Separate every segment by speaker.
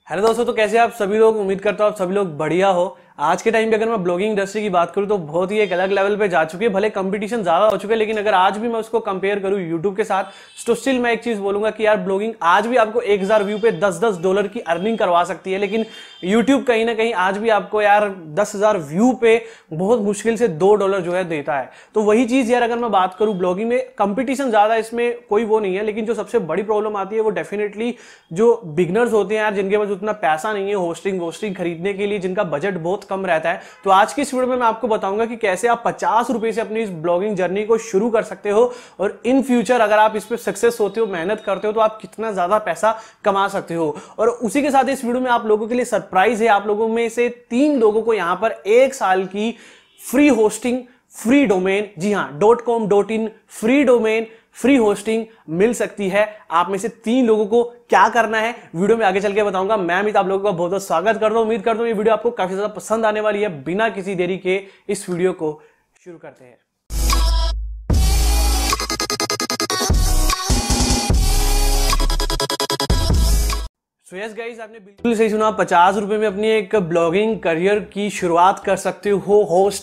Speaker 1: Hello दोस्तों, तो कैसे आप सभी लोग। उम्मीद करता हूँ आप सभी लोग बढ़िया हो। आज के टाइम पे अगर मैं ब्लॉगिंग इंडस्ट्री की बात करूँ तो बहुत ही एक अलग लेवल पे जा चुकी है। भले कंपटीशन ज्यादा हो चुका है, लेकिन अगर आज भी मैं उसको कंपेयर करूँ यूट्यूब के साथ तो स्टिल मैं एक चीज बोलूंगा कि यार ब्लॉगिंग आज भी आपको 1000 व्यू पे $10 की अर्निंग करवा सकती है, लेकिन यूट्यूब कहीं ना कहीं आज भी आपको यार 10,000 व्यू पे बहुत मुश्किल से $2 जो है देता है। तो वही चीज यार अगर मैं बात करूँ ब्लॉगिंग में कंपटीशन ज्यादा, इसमें कोई वो नहीं है, लेकिन जो सबसे बड़ी प्रॉब्लम आती है वो डेफिनेटली जो बिगनर्स होते हैं यार, जिनके पास उतना पैसा नहीं है होस्टिंग खरीदने के लिए, जिनका बजट बहुत कम रहता है। तो आज की इस वीडियो में मैं आपको बताऊंगा कि कैसे आप 50 रुपए से अपनी इस ब्लॉगिंग जर्नी को शुरू कर सकते हो और इन फ्यूचर अगर आप इस पे सक्सेस होते हो, मेहनत करते हो, तो आप कितना ज्यादा पैसा कमा सकते हो। और उसी के साथ इस वीडियो में आप लोगों के लिए सरप्राइज है। आप लोगों में से 3 लोगों को यहां पर 1 साल की फ्री होस्टिंग, फ्री डोमेन, जी हां .com .in free domain, free hosting मिल सकती है। आप में से 3 लोगों को क्या करना है वीडियो में आगे चल के बताऊंगा। मैं अमित आप लोगों का बहुत बहुत स्वागत करता हूं। उम्मीद करता हूं ये वीडियो आपको काफी ज्यादा पसंद आने वाली है। बिना किसी देरी के इस वीडियो को शुरू करते हैं। सो यस गाइस, आपने बिल्कुल सही सुना। 50 रुपए में अपनी एक ब्लॉगिंग करियर की शुरुआत कर सकते हो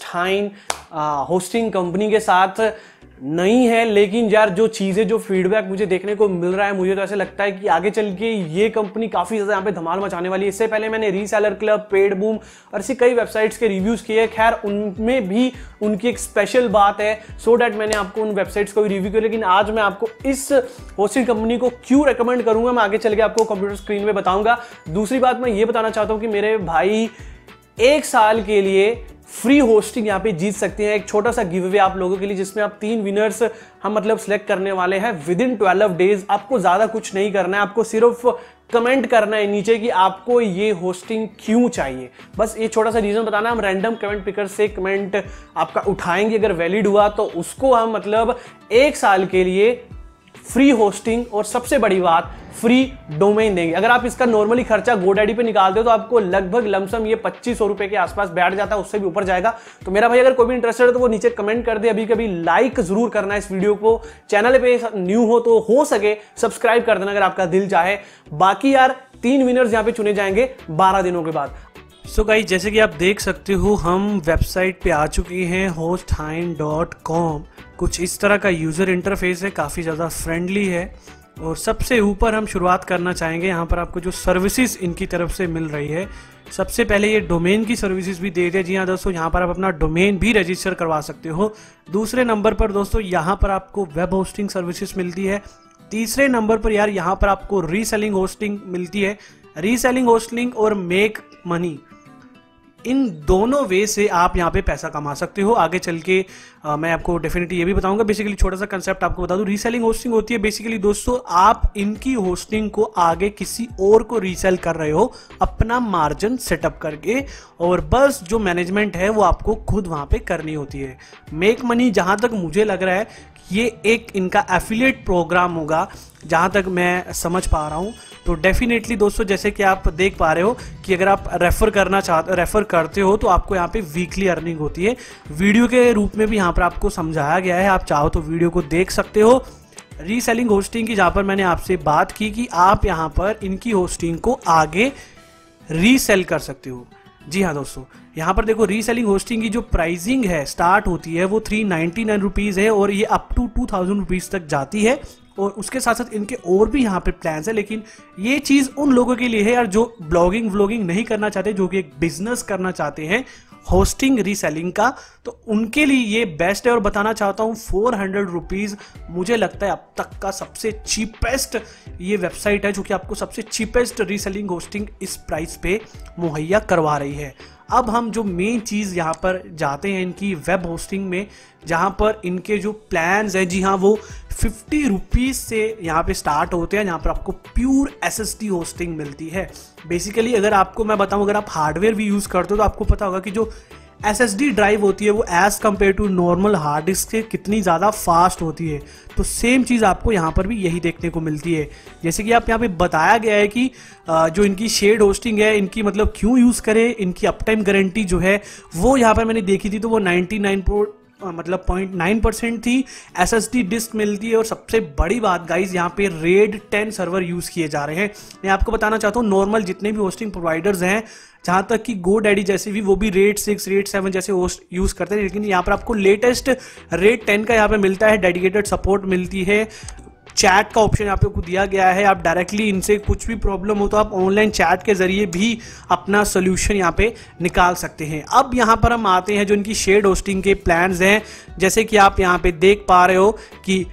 Speaker 1: होस्टिंग कंपनी के साथ। नहीं है, लेकिन यार जो चीजें, जो फीडबैक मुझे देखने को मिल रहा है, मुझे तो ऐसे लगता है कि आगे चल के ये कंपनी काफी ज्यादा यहाँ पे धमाल मचाने वाली है। इससे पहले मैंने रीसेलर क्लब, पेड बूम और ऐसी कई वेबसाइट्स के रिव्यूज किए। खैर उनमें भी उनकी एक स्पेशल बात है, सो डैट मैंने आपको उन वेबसाइट्स को भी रिव्यू किया। लेकिन आज मैं आपको इस होस्टिंग कंपनी को क्यों रेकमेंड करूंगा, मैं आगे चल के आपको कंप्यूटर स्क्रीन में बताऊंगा। दूसरी बात मैं ये बताना चाहता हूं कि मेरे भाई 1 साल के लिए फ्री होस्टिंग यहां पे जीत सकते हैं। एक छोटा सा गिव अवे आप लोगों के लिए, जिसमें आप 3 विनर्स हम सिलेक्ट करने वाले हैं विद इन 12 डेज। आपको ज्यादा कुछ नहीं करना है, आपको सिर्फ कमेंट करना है नीचे कि आपको ये होस्टिंग क्यों चाहिए। बस ये छोटा सा रीजन बताना। हम रैंडम कमेंट पिकर से कमेंट आपका उठाएंगे, अगर वैलिड हुआ तो उसको हम 1 साल के लिए फ्री होस्टिंग और सबसे बड़ी बात फ्री डोमेन देंगे। अगर आप इसका नॉर्मली खर्चा GoDaddy पे निकालते हो तो आपको लगभग लमसम ये 2500 रुपए के आसपास बैठ जाता है, उससे भी ऊपर जाएगा। तो मेरा भाई अगर कोई भी इंटरेस्टेड है तो वो नीचे कमेंट कर दे। अभी कभी लाइक जरूर करना है इस वीडियो को। चैनल पे न्यू हो तो हो सके सब्सक्राइब कर देना अगर आपका दिल चाहे। बाकी यार 3 विनर्स यहाँ पे चुने जाएंगे 12 दिनों के बाद। सो गाइस, जैसे कि आप देख सकते हो हम वेबसाइट पे आ चुके हैं hosthind.com। कुछ इस तरह का यूजर इंटरफेस है, काफ़ी ज़्यादा फ्रेंडली है। और सबसे ऊपर हम शुरुआत करना चाहेंगे, यहाँ पर आपको जो सर्विसेज इनकी तरफ से मिल रही है। सबसे पहले ये डोमेन की सर्विसेज भी दे दिया। जी हाँ दोस्तों, यहाँ पर आप अपना डोमेन भी रजिस्टर करवा सकते हो। दूसरे नंबर पर दोस्तों यहाँ पर आपको वेब होस्टिंग सर्विसेज मिलती है। तीसरे नंबर पर यार यहाँ पर आपको रीसेलिंग होस्टिंग मिलती है। रीसेलिंग होस्टिंग और मेक मनी, इन दोनों वे से आप यहाँ पे पैसा कमा सकते हो। आगे चल के मैं आपको डेफिनेटली ये भी बताऊंगा। बेसिकली छोटा सा कंसेप्ट आपको बता दूं, रीसेलिंग होस्टिंग होती है बेसिकली दोस्तों, आप इनकी होस्टिंग को आगे किसी और को रीसेल कर रहे हो अपना मार्जिन सेटअप करके, और बस जो मैनेजमेंट है वो आपको खुद वहां पे करनी होती है। मेक मनी जहां तक मुझे लग रहा है ये एक इनका एफिलिएट प्रोग्राम होगा, जहां तक मैं समझ पा रहा हूं। तो डेफिनेटली दोस्तों, जैसे कि आप देख पा रहे हो कि अगर आप रेफर करते हो तो आपको यहाँ पे वीकली अर्निंग होती है। वीडियो के रूप में भी यहाँ पर आपको समझाया गया है, आप चाहो तो वीडियो को देख सकते हो। रीसेलिंग होस्टिंग की जहाँ पर मैंने आपसे बात की कि आप यहाँ पर इनकी होस्टिंग को आगे रीसेल कर सकते हो। जी हाँ दोस्तों, यहाँ पर देखो रीसेलिंग होस्टिंग की जो प्राइसिंग है स्टार्ट होती है वो 399 रुपीज़ है और ये अप टू 2000 रुपीज़ तक जाती है। और उसके साथ साथ इनके और भी यहाँ पे प्लान्स है, लेकिन ये चीज़ उन लोगों के लिए है यार जो ब्लॉगिंग व्लॉगिंग नहीं करना चाहते, जो कि एक बिजनेस करना चाहते हैं होस्टिंग रीसेलिंग का, तो उनके लिए ये बेस्ट है। और बताना चाहता हूँ 400 रुपीज़ मुझे लगता है अब तक का सबसे चीपेस्ट ये वेबसाइट है, जो कि आपको सबसे चीपेस्ट रीसेलिंग होस्टिंग इस प्राइस पे मुहैया करवा रही है। अब हम जो मेन चीज़ यहाँ पर जाते हैं इनकी वेब होस्टिंग में, जहाँ पर इनके जो प्लान्स हैं, जी हाँ, वो 50 रुपीज़ से यहाँ पे स्टार्ट होते हैं। यहाँ पर आपको प्योर SSD होस्टिंग मिलती है। बेसिकली अगर आपको मैं बताऊँ, अगर आप हार्डवेयर भी यूज़ करते हो तो आपको पता होगा कि जो SSD ड्राइव होती है वो as compare to normal hard disk से कितनी ज़्यादा फास्ट होती है। तो सेम चीज़ आपको यहाँ पर भी यही देखने को मिलती है। जैसे कि आप यहाँ पे बताया गया है कि जो इनकी शेयर्ड होस्टिंग है, इनकी क्यों यूज़ करें, इनकी अप टाइम गारंटी जो है वो यहाँ पर मैंने देखी थी तो वो
Speaker 2: मतलब 0.9% थी। SSD डिस्क मिलती है और सबसे बड़ी बात गाइज यहाँ पे RAID 10 सर्वर यूज़ किए जा रहे हैं। मैं आपको बताना चाहता हूँ नॉर्मल जितने भी होस्टिंग प्रोवाइडर्स हैं, जहाँ तक कि GoDaddy जैसे भी, वो भी RAID 6 RAID 7 जैसे होस्ट यूज़ करते हैं, लेकिन यहाँ पर आपको लेटेस्ट RAID 10 का यहाँ पे मिलता है। डेडिकेटेड सपोर्ट मिलती है, चैट का ऑप्शन यहाँ पे आपको दिया गया है। आप डायरेक्टली इनसे कुछ भी प्रॉब्लम हो तो आप ऑनलाइन चैट के ज़रिए भी अपना सोल्यूशन यहाँ पे निकाल सकते हैं। अब यहाँ पर हम आते हैं जो इनकी शेयर्ड होस्टिंग के प्लान्स हैं। जैसे कि आप यहाँ पे देख पा रहे हो कि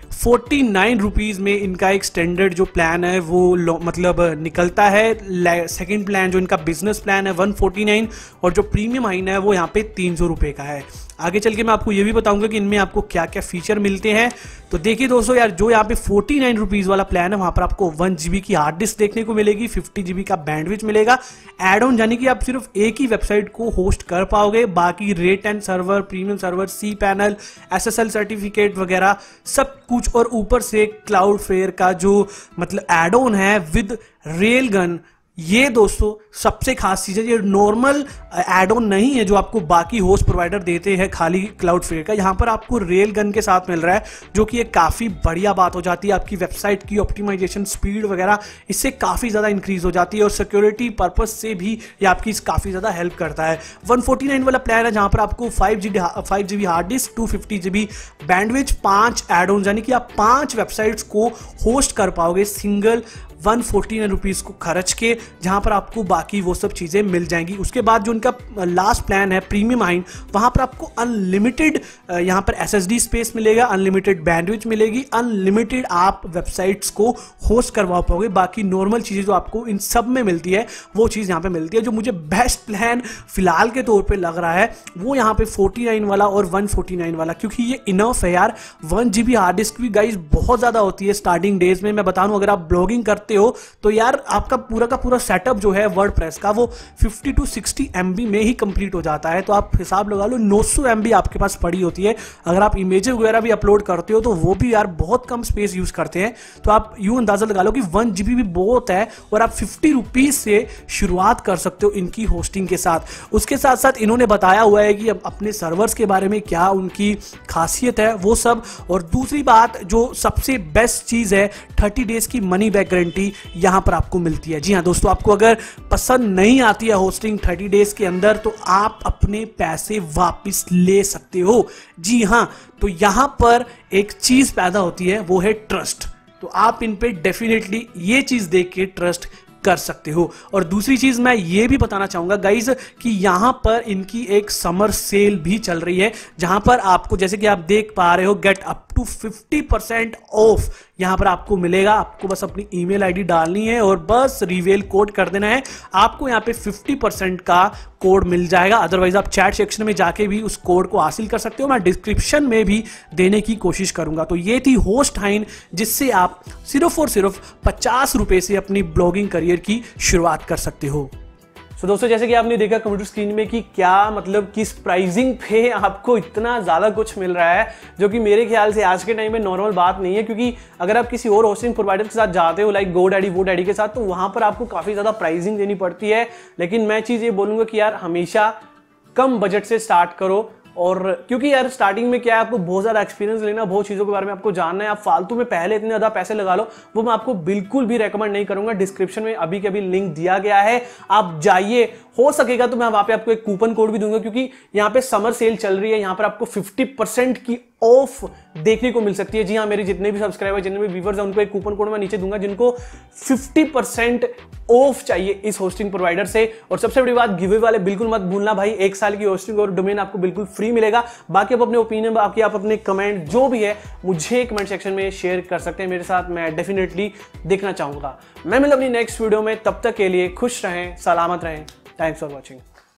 Speaker 2: 49 रुपीज़ में इनका एक स्टैंडर्ड जो प्लान है वो मतलब निकलता है। सेकंड प्लान जो इनका बिजनेस प्लान है 149, और जो प्रीमियम महीना है वो यहाँ पे 300 रुपये का है। आगे चल के मैं आपको ये भी बताऊंगा कि इनमें आपको क्या क्या फीचर मिलते हैं। तो देखिए दोस्तों यार, जो यहाँ पे 49 रुपीज़ वाला प्लान है वहाँ पर आपको 1 GB की हार्ड डिस्क देखने को मिलेगी, 50 GB का बैंडविड्थ मिलेगा, एड ऑन यानी कि आप सिर्फ एक ही वेबसाइट को होस्ट कर पाओगे। बाकी RAID 10 server, premium server, cPanel, SSL certificate वगैरह सब कुछ, और ऊपर से क्लाउडफ्लेयर का जो मतलब एड ऑन है विद रेलगन, ये दोस्तों सबसे खास चीज़ है। ये नॉर्मल एड ऑन नहीं है जो आपको बाकी होस्ट प्रोवाइडर देते हैं खाली क्लाउडफ्लेयर का, यहाँ पर आपको रेल गन के साथ मिल रहा है, जो कि एक काफ़ी बढ़िया बात हो जाती है। आपकी वेबसाइट की ऑप्टिमाइजेशन स्पीड वगैरह इससे काफ़ी ज़्यादा इंक्रीज हो जाती है, और सिक्योरिटी पर्पज से भी ये आपकी काफ़ी ज़्यादा हेल्प करता है। 149 वाला प्लान है जहाँ पर आपको 5 GB hard disk, 250 GB bandwidth, 5 add on यानी कि आप 5 वेबसाइट्स को होस्ट कर पाओगे सिंगल 149 रुपीज़ को खर्च के, जहाँ पर आपको बाकी वो सब चीज़ें मिल जाएंगी। उसके बाद जो उनका लास्ट प्लान है प्रीमियम हाइन, वहाँ पर आपको अनलिमिटेड यहाँ पर SSD स्पेस मिलेगा, अनलिमिटेड बैंडविड्थ मिलेगी, अनलिमिटेड आप वेबसाइट्स को होस्ट करवा पाओगे। बाकी नॉर्मल चीज़ें जो आपको इन सब में मिलती है वो चीज़ यहाँ पर मिलती है। जो मुझे बेस्ट प्लान फिलहाल के तौर पर लग रहा है वो यहाँ पे 49 वाला और 149 वाला, क्योंकि ये इनफ है यार। 1 GB हार्ड डिस्क भी गाइज बहुत ज़्यादा होती है स्टार्टिंग डेज में। मैं बता दूँ, अगर आप ब्लॉगिंग करते हो तो यार आपका पूरा का पूरा सेटअप जो है वर्डप्रेस का वो 50 to 60 MB में ही कंप्लीट हो जाता है। तो आप हिसाब लगा लो 900 MB आपके पास पड़ी होती है। अगर आप इमेजेस वगैरह भी अपलोड करते हो तो वो भी यार बहुत कम स्पेस यूज करते हैं। तो आप यूं अंदाजा लगा लो कि 1 GB भी बहुत है, और आप 50 रुपीज से शुरुआत कर सकते हो इनकी होस्टिंग के साथ। उसके साथ साथ इन्होंने बताया हुआ है कि अब अपने सर्वर्स के बारे में क्या उनकी खासियत है वो सब। और दूसरी बात जो सबसे बेस्ट चीज है, 30 डेज की मनी बैक गारंटी यहां पर आपको मिलती है। जी हां दोस्तों, आपको अगर पसंद नहीं आती है होस्टिंग 30 डेज के अंदर तो आप अपने पैसे वापस ले सकते हो। जी हां, तो यहां पर एक चीज पैदा होती है, वो है ट्रस्ट। तो आप इन पे डेफिनेटली ये चीज देख के ट्रस्ट कर सकते हो। और दूसरी चीज मैं ये भी बताना चाहूंगा गाइज कि यहां पर इनकी एक समर सेल भी चल रही है, जहां पर आपको जैसे कि आप देख पा रहे हो गेट अप टू 50% ऑफ यहां पर आपको मिलेगा। आपको बस अपनी ईमेल आईडी डालनी है और बस रिवील कोड कर देना है, आपको यहां पे 50% का कोड मिल जाएगा। अदरवाइज आप चैट सेक्शन में जाके भी उस कोड को हासिल कर सकते हो, मैं डिस्क्रिप्शन में भी देने की कोशिश करूंगा। तो ये थी होस्ट हाइन, जिससे आप सिर्फ और सिर्फ 50 रुपए से अपनी ब्लॉगिंग करियर की शुरुआत कर सकते हो।
Speaker 1: तो दोस्तों जैसे कि आपने देखा कंप्यूटर स्क्रीन में कि क्या मतलब किस प्राइसिंग पे आपको इतना ज़्यादा कुछ मिल रहा है, जो कि मेरे ख्याल से आज के टाइम में नॉर्मल बात नहीं है। क्योंकि अगर आप किसी और होस्टिंग प्रोवाइडर के साथ जाते हो लाइक GoDaddy WoDaddy के साथ, तो वहाँ पर आपको काफ़ी ज़्यादा प्राइसिंग देनी पड़ती है। लेकिन मैं चीज़ ये बोलूँगा कि यार हमेशा कम बजट से स्टार्ट करो। और क्योंकि यार स्टार्टिंग में क्या है, आपको बहुत ज़्यादा एक्सपीरियंस लेना, बहुत चीज़ों के बारे में आपको जानना है। आप फालतू में पहले इतने ज़्यादा पैसे लगा लो, वो मैं आपको बिल्कुल भी रेकमेंड नहीं करूंगा। डिस्क्रिप्शन में अभी के अभी लिंक दिया गया है, आप जाइए। हो सकेगा तो मैं वहाँ पे आपको एक कूपन कोड भी दूंगा, क्योंकि यहाँ पे समर सेल चल रही है। यहाँ पर आपको 50% की ऑफ देखने को मिल सकती है। जी हाँ, मेरे जितने भी सब्सक्राइबर, जितने भी व्यूअर्स हैं, उनको एक कूपन कोड मैं नीचे दूंगा, जिनको 50% ऑफ चाहिए इस होस्टिंग प्रोवाइडर से। और सबसे बड़ी बात, गिवे वाले बिल्कुल मत भूलना भाई, 1 साल की होस्टिंग और डोमेन आपको बिल्कुल फ्री मिलेगा। बाकी आप अपने ओपिनियन, बाकी आप अपने कमेंट जो भी है मुझे कमेंट सेक्शन में शेयर कर सकते हैं मेरे साथ, मैं डेफिनेटली देखना चाहूंगा। मैं मिलूंगा अपनी नेक्स्ट वीडियो में, तब तक के लिए खुश रहें, सलामत रहें। Thanks for watching.